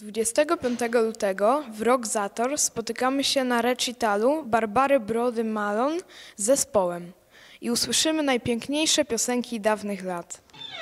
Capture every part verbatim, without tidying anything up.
dwudziestego piątego lutego w Rock Zator spotykamy się na recitalu Barbary Brody Malon z zespołem i usłyszymy najpiękniejsze piosenki dawnych lat.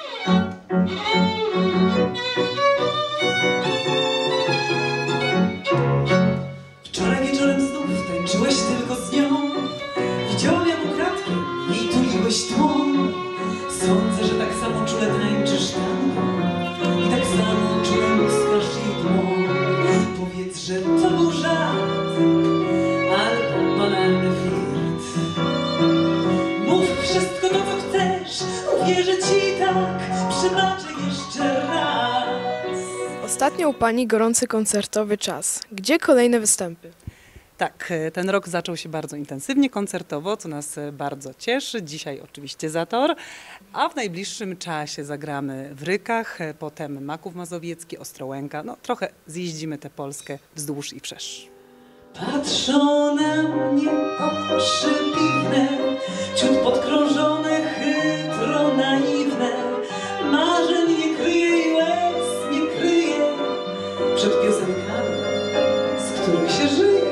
Wczoraj wieczorem znów tańczyłeś tylko z nią. Widziałam jak ukradkiem jej tuliłeś tłum. Sądzę, że tak samo czule tańczysz tam i tak samo czule muskasz jej dłoń. Powiedz, że to był żart albo banalny flirt. Mów wszystko to, co chcesz, uwierzę ci tak, przebaczę jeszcze raz. Ostatnio u Pani gorący koncertowy czas. Gdzie kolejne występy? Tak, ten rok zaczął się bardzo intensywnie koncertowo, co nas bardzo cieszy. Dzisiaj oczywiście Zator, a w najbliższym czasie zagramy w Rykach, potem Maków Mazowiecki, Ostrołęka. No trochę zjeździmy tę Polskę wzdłuż i wszerz. Patrzą na mnie oczy piwne, ciut podkrążone, chytro naiwne. Marzeń nie kryje i łez nie kryje przed piosenkami, z których się żyje.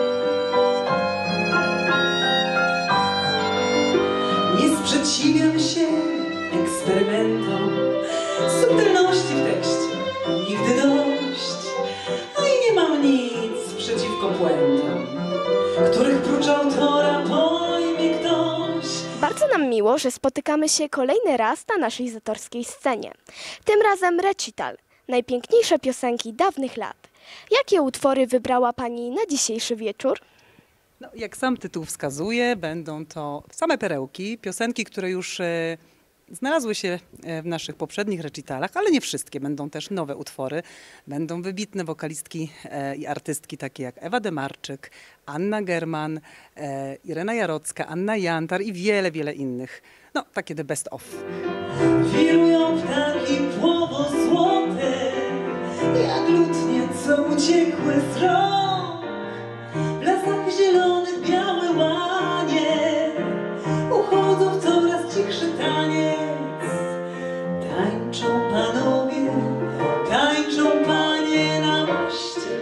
Nie sprzeciwiam się eksperymentom, subtelności w tekście nigdy dość, a i nie mam nic przeciwko błędom, których prócz autora pojmie ktoś. Bardzo nam miło, że spotykamy się kolejny raz na naszej zatorskiej scenie. Tym razem recital, najpiękniejsze piosenki dawnych lat. Jakie utwory wybrała Pani na dzisiejszy wieczór? No, jak sam tytuł wskazuje, będą to same perełki, piosenki, które już e, znalazły się w naszych poprzednich recitalach, ale nie wszystkie. Będą też nowe utwory. Będą wybitne wokalistki e, i artystki takie jak Ewa Demarczyk, Anna German, e, Irena Jarocka, Anna Jantar i wiele, wiele innych. No, takie the best of. Wirują ptaki płowo złote, jak lutnie, co uciekły z rąk. W lasach zielonych białe łanie uchodzą w coraz cichszy taniec. Tańczą panowie, tańczą panie na moście.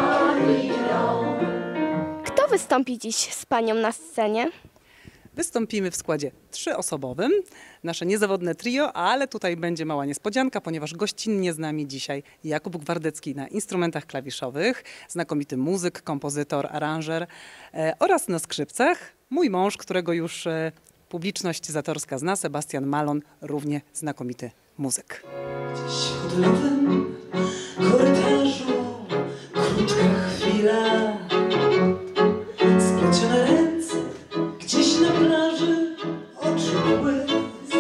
Kto wystąpi dziś z Panią na scenie? Wystąpimy w składzie trzyosobowym, nasze niezawodne trio, ale tutaj będzie mała niespodzianka, ponieważ gościnnie z nami dzisiaj Jakub Gwardecki na instrumentach klawiszowych, znakomity muzyk, kompozytor, aranżer e, oraz na skrzypcach mój mąż, którego już e, publiczność zatorska zna, Sebastian Malon, równie znakomity muzyk. Gdzieś w hotelowym korytarzu krótka chwila, splecione ręce gdzieś na plaży, oczy błysk,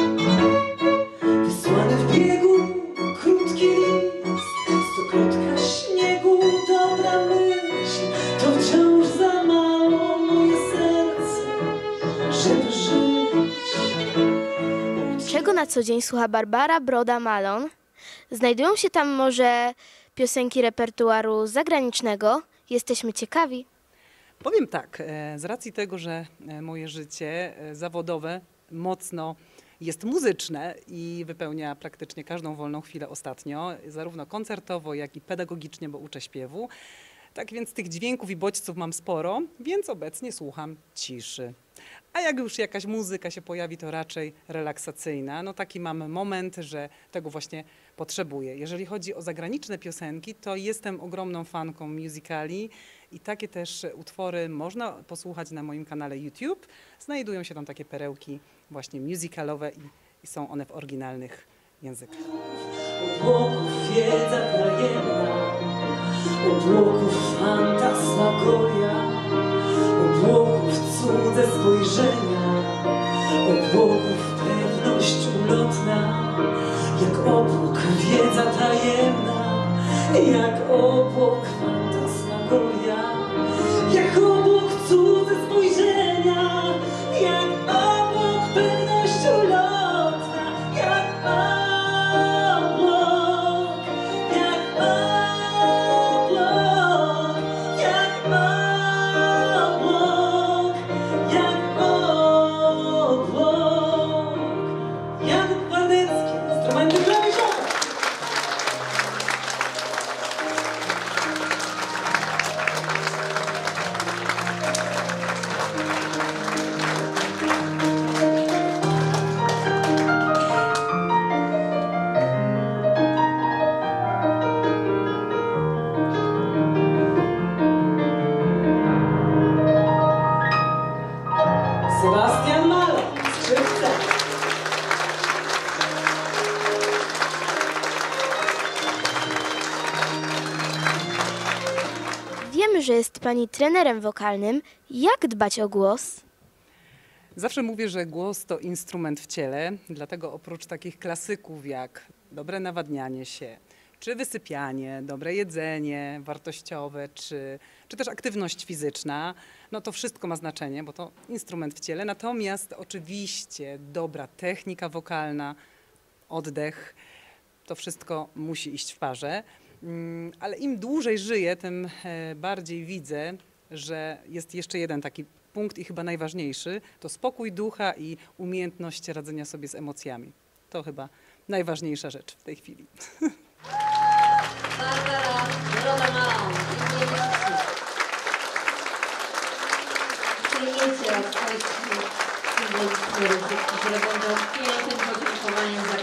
wysłany w biegu krótki list, stokrotka śniegu, dobra myśl, to wciąż za mało moje serce, żeby żyć. Czego na co dzień słucha Barbara Broda Malon? Znajdują się tam może piosenki repertuaru zagranicznego? Jesteśmy ciekawi. Powiem tak, z racji tego, że moje życie zawodowe mocno jest muzyczne i wypełnia praktycznie każdą wolną chwilę ostatnio, zarówno koncertowo, jak i pedagogicznie, bo uczę śpiewu. Tak więc tych dźwięków i bodźców mam sporo, więc obecnie słucham ciszy. A jak już jakaś muzyka się pojawi, to raczej relaksacyjna. No taki mam moment, że tego właśnie potrzebuję. Jeżeli chodzi o zagraniczne piosenki, to jestem ogromną fanką musicali i takie też utwory można posłuchać na moim kanale YouTube. Znajdują się tam takie perełki właśnie musicalowe i, i są one w oryginalnych językach. Obłoków wiedza tajemna, obłoków fantasmagoria, obłoków cudze spojrzenia, obłoków pewność ulotna, jak obłok wiedza tajemna, jak obłok fantasmagoria, jak obłok cudze spojrzenia, jak obłok pewność ulotna, jak obłok, jak obłok, jak obłok, jak obłok. Jakub Gwardecki, instrumenty klawiszowe. Sebastian Malon, skrzypce. Wiemy, że jest pani trenerem wokalnym. Jak dbać o głos? Zawsze mówię, że głos to instrument w ciele, dlatego oprócz takich klasyków jak dobre nawadnianie się, czy wysypianie, dobre jedzenie wartościowe, czy, czy też aktywność fizyczna, no to wszystko ma znaczenie, bo to instrument w ciele. Natomiast oczywiście dobra technika wokalna, oddech, to wszystko musi iść w parze. Mm, Ale im dłużej żyję, tym e, bardziej widzę, że jest jeszcze jeden taki punkt i chyba najważniejszy, to spokój ducha i umiejętność radzenia sobie z emocjami. To chyba najważniejsza rzecz w tej chwili. Barbara Broda Malon. Przyjmiecie od swoich symbolicznych, które będą pięknym podziękowaniem za